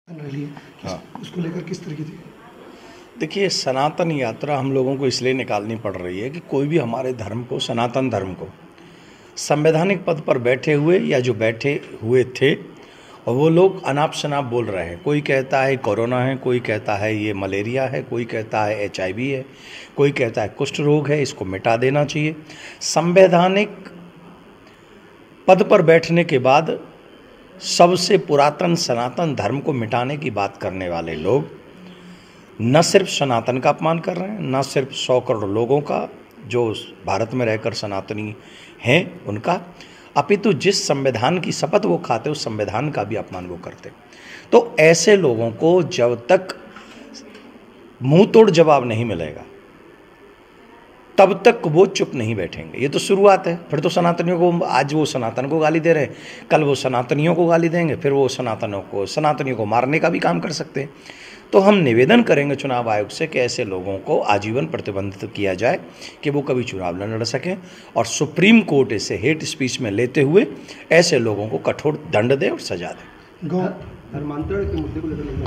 Rally हाँ, उसको लेकर किस तरीके थी? देखिए, सनातन यात्रा हम लोगों को इसलिए निकालनी पड़ रही है कि कोई भी हमारे धर्म को, सनातन धर्म को, संवैधानिक पद पर बैठे हुए या जो बैठे हुए थे और वो लोग अनाप शनाप बोल रहे हैं। कोई कहता है कोरोना है, कोई कहता है ये मलेरिया है, कोई कहता है HIV है, कोई कहता है कुष्ठ रोग है, इसको मिटा देना चाहिए। संवैधानिक पद पर बैठने के बाद सबसे पुरातन सनातन धर्म को मिटाने की बात करने वाले लोग न सिर्फ सनातन का अपमान कर रहे हैं, न सिर्फ 100 करोड़ लोगों का जो भारत में रहकर सनातनी हैं उनका, अपितु जिस संविधान की शपथ वो खाते उस संविधान का भी अपमान वो करते। तो ऐसे लोगों को जब तक मुंह तोड़ जवाब नहीं मिलेगा तब तक वो चुप नहीं बैठेंगे। ये तो शुरुआत है। फिर तो सनातनियों को, आज वो सनातन को गाली दे रहे हैं, कल वो सनातनियों को गाली देंगे, फिर वो सनातनियों को मारने का भी काम कर सकते हैं। तो हम निवेदन करेंगे चुनाव आयोग से कि ऐसे लोगों को आजीवन प्रतिबंधित किया जाए कि वो कभी चुनाव न लड़ सकें, और सुप्रीम कोर्ट इसे हेट स्पीच में लेते हुए ऐसे लोगों को कठोर दंड दे और सजा दे। धर्मांतरण के मुद्दे को लेकर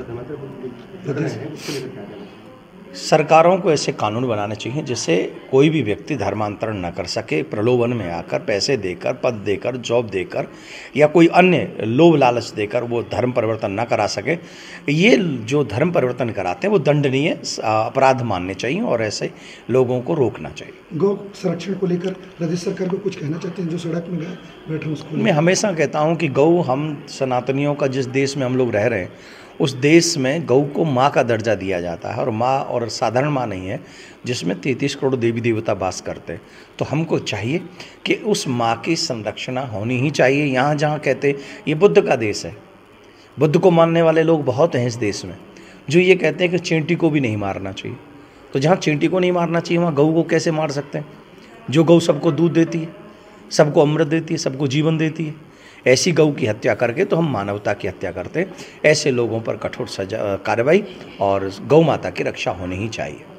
लगातार सरकारों को ऐसे कानून बनाने चाहिए जिससे कोई भी व्यक्ति धर्मांतरण न कर सके, प्रलोभन में आकर, पैसे देकर, पद देकर, जॉब देकर या कोई अन्य लोभ लालच देकर वो धर्म परिवर्तन न करा सके। ये जो धर्म परिवर्तन कराते हैं वो दंडनीय अपराध मानने चाहिए और ऐसे लोगों को रोकना चाहिए। गौ संरक्षण को लेकर प्रदेश सरकार को कुछ कहना चाहते हैं? जो सड़क में बैठे उसको मैं हमेशा कहता हूँ कि गौ, हम सनातनियों का जिस देश में हम लोग रह रहे हैं उस देश में गौ को माँ का दर्जा दिया जाता है, और माँ और साधारण माँ नहीं है जिसमें 33 करोड़ देवी देवता वास करते हैं। तो हमको चाहिए कि उस माँ की संरक्षण होनी ही चाहिए। यहाँ जहाँ कहते ये बुद्ध का देश है, बुद्ध को मानने वाले लोग बहुत हैं इस देश में, जो ये कहते हैं कि चींटी को भी नहीं मारना चाहिए। तो जहाँ चींटी को नहीं मारना चाहिए वहाँ गऊ को कैसे मार सकते हैं? जो गऊ सबको दूध देती है, सबको अमृत देती है, सबको जीवन देती है, ऐसी गऊ की हत्या करके तो हम मानवता की हत्या करते हैं। ऐसे लोगों पर कठोर सजा, कार्रवाई और गौ माता की रक्षा होनी ही चाहिए।